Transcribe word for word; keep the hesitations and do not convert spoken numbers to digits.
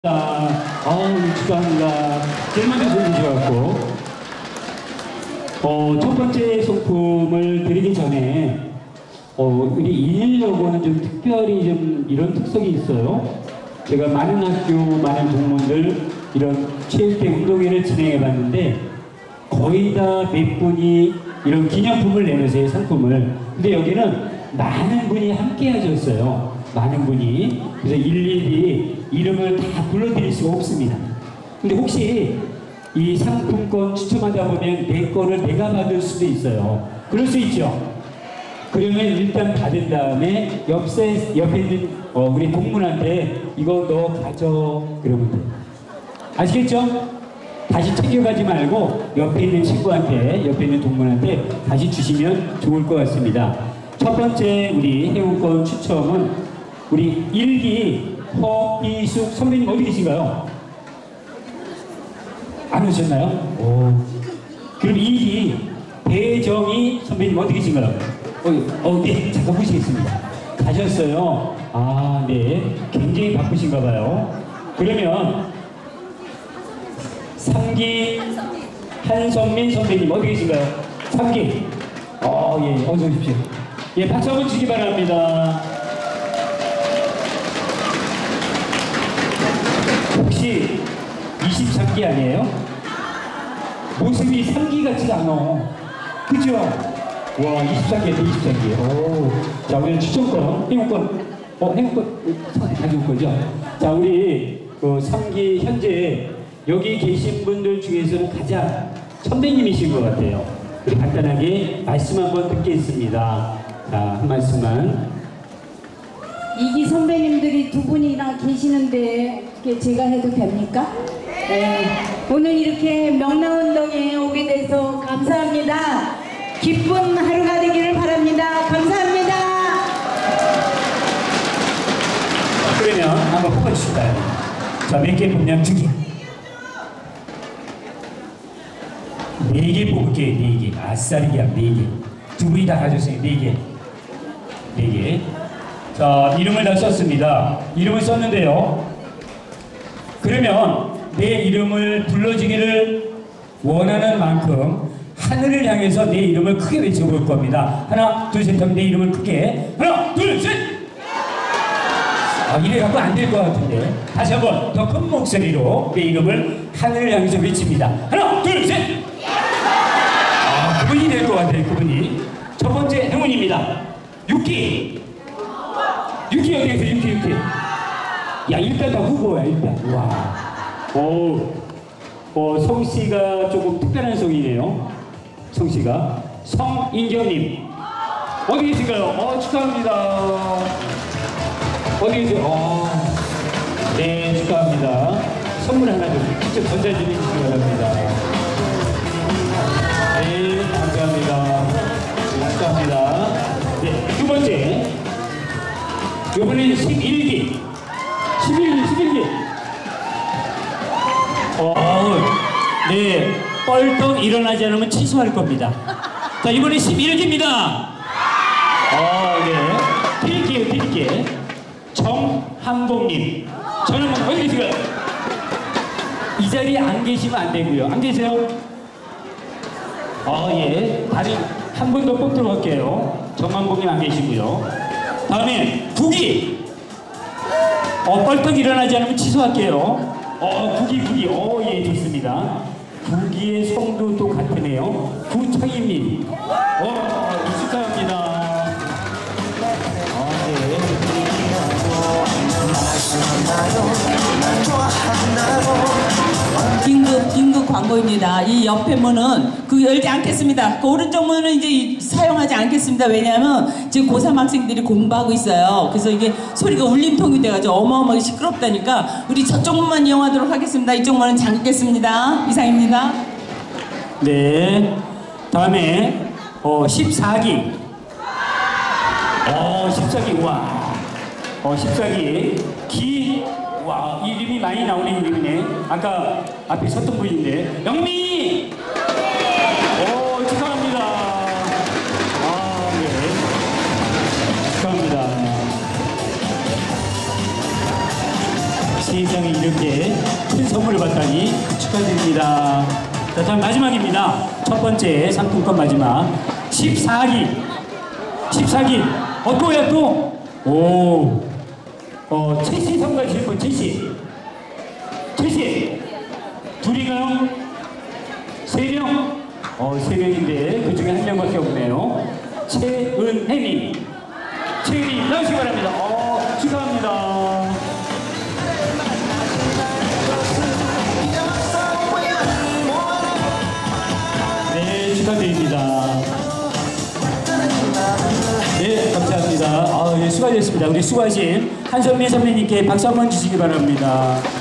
어우, 축하합니다. 제일 먼저 소개해 주셔갖고, 어, 첫 번째 소품을 드리기 전에, 어, 우리 일일여고는 좀 특별히 좀 이런 특성이 있어요. 제가 많은 학교, 많은 동문들, 이런 체육대 운동회를 진행해 봤는데, 거의 다 몇 분이 이런 기념품을 내놓으세요, 상품을. 근데 여기는 많은 분이 함께 하셨어요. 많은 분이. 그래서 일일이 이름을 다 불러드릴 수가 없습니다. 근데 혹시 이 상품권 추첨하다 보면 내 거를 내가 받을 수도 있어요. 그럴 수 있죠. 그러면 일단 받은 다음에 옆에, 옆에 있는 어, 우리 동문한테 이거 너 가져 그러면 돼. 아시겠죠? 다시 챙겨가지 말고 옆에 있는 친구한테, 옆에 있는 동문한테 다시 주시면 좋을 것 같습니다. 첫 번째 우리 회원권 추첨은 우리 일기 허이숙 선배님 어디 계신가요? 안 오셨나요? 오. 그럼 일기 배정희 선배님 어디 계신가요? 어, 어, 네, 잠깐 보시겠습니다. 가셨어요. 아, 네. 굉장히 바쁘신가 봐요. 그러면 삼 기 한선민 선배님 어디 계신가요? 삼 기. 어, 예, 어서 오십시오. 예, 박수 한번 주시기 바랍니다. 혹시 이십삼 기 아니에요? 모습이 삼 기 같지가 않아. 그죠? 와, 이십삼 기에서 이십삼 기. 오. 자, 우리 추천권, 행운권. 어, 행운권, 가져올 거죠? 자, 우리 그 삼 기 현재 여기 계신 분들 중에서는 가장 선배님이신 것 같아요. 우리 간단하게 말씀 한번 듣겠습니다. 자, 한 말씀만. 이 기 선배님들이 두 분이나 계시는데 제가 해도 됩니까? 네. 오늘 이렇게 명랑운동에 오게 돼서 감사합니다. 기쁜 하루가 되기를 바랍니다. 감사합니다. 그러면 한번 뽑아주실까요? 자, 몇 개 뽑냐면 두 개. 네 개 뽑을게요, 네 개. 아싸리야, 네 개. 두 분이 다 가졌어요, 네 개. 네 개. 자, 이름을 다 썼습니다. 이름을 썼는데요. 그러면 내 이름을 불러주기를 원하는 만큼 하늘을 향해서 내 이름을 크게 외쳐볼 겁니다. 하나, 둘, 셋 하면 내 이름을 크게. 하나, 둘, 셋! 아, 이래갖고 안 될 것 같은데. 다시 한번 더 큰 목소리로 내 이름을 하늘을 향해서 외칩니다. 하나, 둘, 셋! 아, 그분이 될 것 같아요, 그분이. 첫 번째 행운입니다. 육 기. 육 기 어디 계세요? 육 기, 육 기. 야, 일단 다 후보야, 일단. 와. 오. 어, 성씨가 조금 특별한 성이네요. 성씨가. 성인경님. 어디 계신가요? 어, 축하합니다. 어디 계세요? 어. 네, 축하합니다. 선물 하나 좀 직접 전달드리시기 바랍니다. 네, 감사합니다. 축하합니다. 네, 두 번째. 이번엔 십일 기. 십일 기, 십일 기. 어, 네. 뻘떡 일어나지 않으면 취소할 겁니다. 자, 이번에 십일 기입니다. 어, 네. 드릴게요, 드릴게요. 정한봉님. 저는 어디 계시가요? 이 자리에 안 계시면 안 되고요. 안 계세요? 어, 예. 다리 한 분 더 뽑도록 할게요. 정한봉님 안 계시고요. 다음에 구 기. 어, 뻘떡 일어나지 않으면 취소할게요. 어, 구 기, 구 기. 어, 예, 좋습니다. 구 기의 성도 또 같으네요. 구창희님. 어, 축하합니다. 아, 네. 긴급 긴급 광고입니다. 이 옆에 문은 그 열지 않겠습니다. 그 오른쪽 문은 이제 사용하지 않겠습니다. 왜냐하면 지금 고삼 학생들이 공부하고 있어요. 그래서 이게 소리가 울림통이 돼가지고 어마어마하게 시끄럽다니까 우리 저쪽 문만 이용하도록 하겠습니다. 이쪽 문은 잠그겠습니다. 이상입니다. 네. 다음에 어, 십사 기. 어, 십사 기. 와. 어, 십사 기. 기. 와, 이름이 많이 나오는 이름이네. 아까 앞에 섰던 분인데. 영미! 오, 축하합니다. 아, 네. 축하합니다. 세상에 이렇게 큰 선물을 받다니 축하드립니다. 자, 다음 마지막입니다. 첫 번째 상품권 마지막. 십사 기. 십사 기. 어, 또야, 또? 오. 어, 최씨 선물하실 분, 최씨. 최씨. 둘이가요? 세 명? 어, 세 명인데 그 중에 한 명밖에 없네요. 최은혜님. 최은혜님, 나오시기 바랍니다. 어, 축하합니다. 네, 축하드립니다. 네, 감사합니다. 아, 예, 수고하셨습니다. 우리 수고하신 한선미 선배님께 박수 한번 주시기 바랍니다.